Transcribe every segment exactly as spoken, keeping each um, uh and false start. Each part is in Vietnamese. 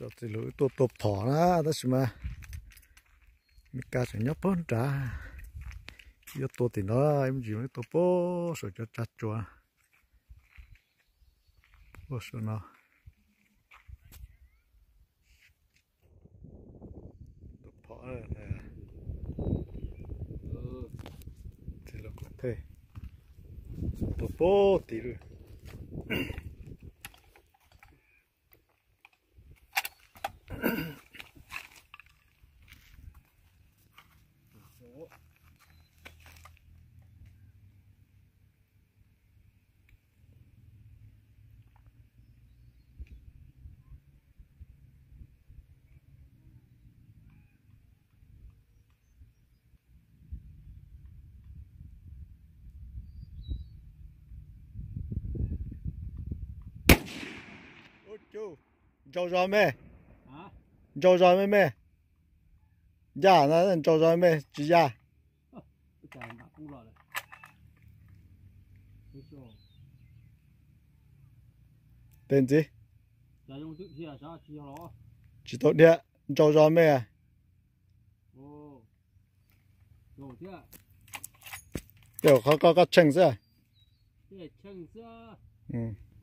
cho thì lối tổ tổ thỏ đó đó mà mình cá sẽ nhấp bón trả yếu tổ thì nó em chỉ mới tổ bó rồi cho chặt chua bó số nó tổ thỏ này thì là có thể tổ bó tí rồi chú trâu rồi mẹ trâu rồi mẹ mẹ dạ nó trâu rồi mẹ chị dạ tên gì chị tốt địa trâu rồi mẹ kiểu có có có chừng chưa ừ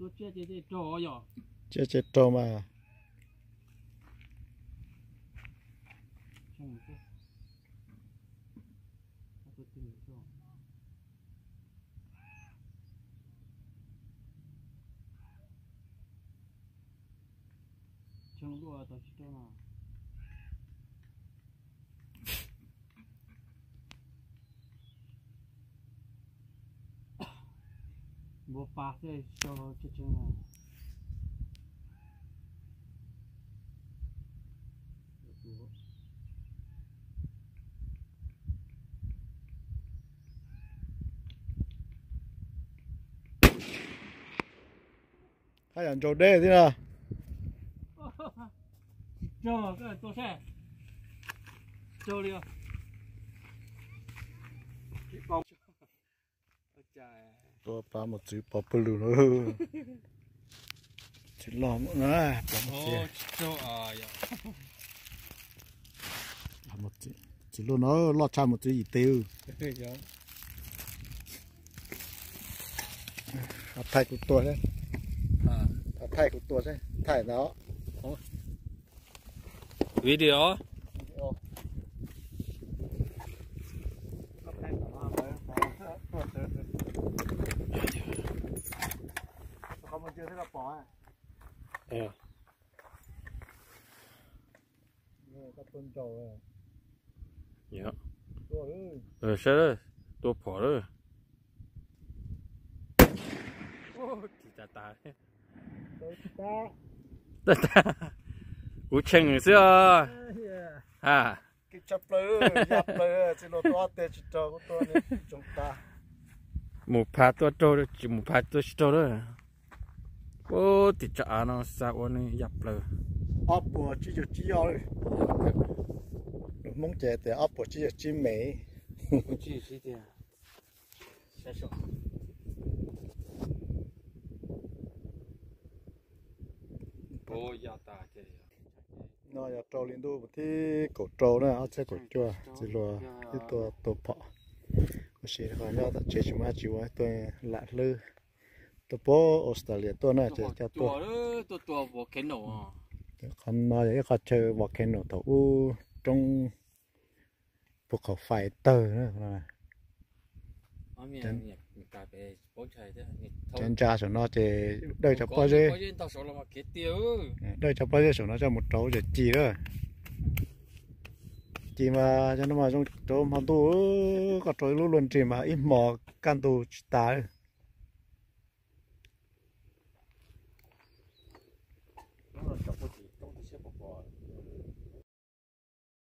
chết chết trâu mà bộ phạt để cho cho chân này hai anh trâu đê thế nào cho cái tôi xe cho đi tôi phá một chữ bỏ bự nữa chỉ lo một nữa cho à một chữ chỉ luôn nó lo cha một chữ gì tiêu thay của tôi đấy thay của tôi đấy thay nó video không chưa thấy là bỏ à ờ các con trâu à dạ ờ sao đấy tôi bỏ rồi ô chỉ ta ta ta ta cú chừng xưa à cái chắp lơ chắp lơ chỉ lo toa tê chỉ trâu của tôi này chúng ta một phát tôi trâu chỉ một phát tôi trâu đó ô thì chả nó sao này dập lơ ấp bò chỉ cho chỉ rồi mong trẻ thì ấp bò chỉ cho chỉ mẹ chỉ chỉ tiền sẽ sợ ô ya ta thế nó giờ trâu lên đu thì cổ trâu nữa, sẽ cổ chua, chỉ là cáiตัวตัวphọ, có gì họ nhớ ta chế chúng ta chịu ấy tôi lạ lư, tôi bố Australia tôi này chế cho tôi, tôi tôi volcano, còn nói cái họ chơi volcano thầu u trongภูเขาไฟเตอร์นะนะจันจ่าส่วนนอเจได้จับปลาเจได้จับปลาเจส่วนนอจะหมดโต๊ะจะจีเลยจีมาจันมาตรงโต๊ะมาตู้ก็โต๊ะรู้ล้วนจีมาอีหมอกันตูตา